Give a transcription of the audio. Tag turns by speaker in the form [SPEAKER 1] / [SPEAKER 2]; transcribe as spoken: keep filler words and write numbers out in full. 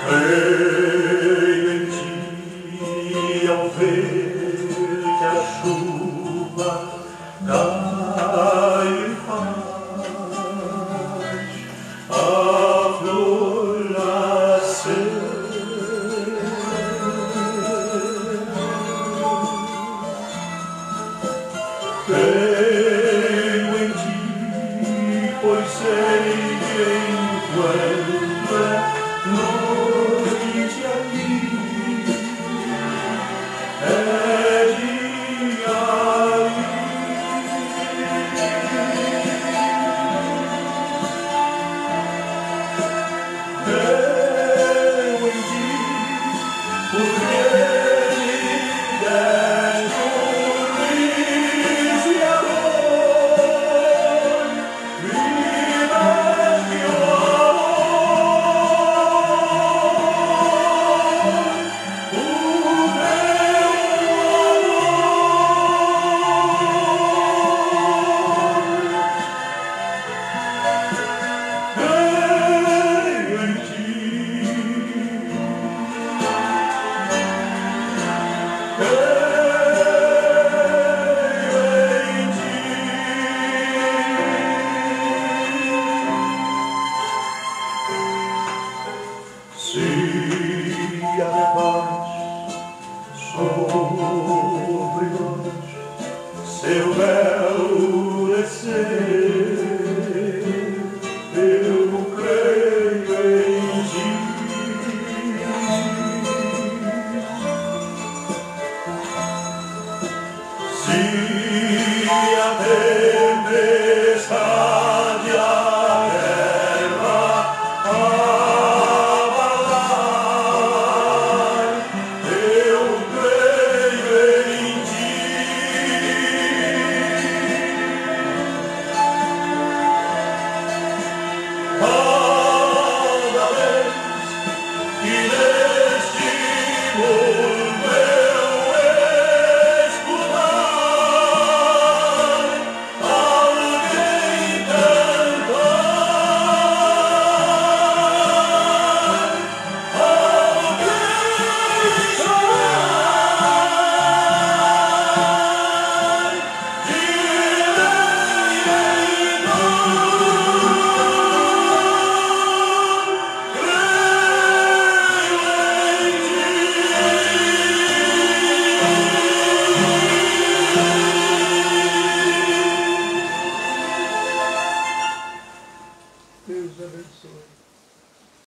[SPEAKER 1] Creio em ti ao ver que a chuva cai e faz a flor nascer. Creio em ti, pois sei que enquanto é noite aqui, é dia aí. Creio em ti, porque me deste um riso e amor, me deste o se a paz sobre nós seu véu descer, eu creio em ti. Se a tempestade Deus abençoe.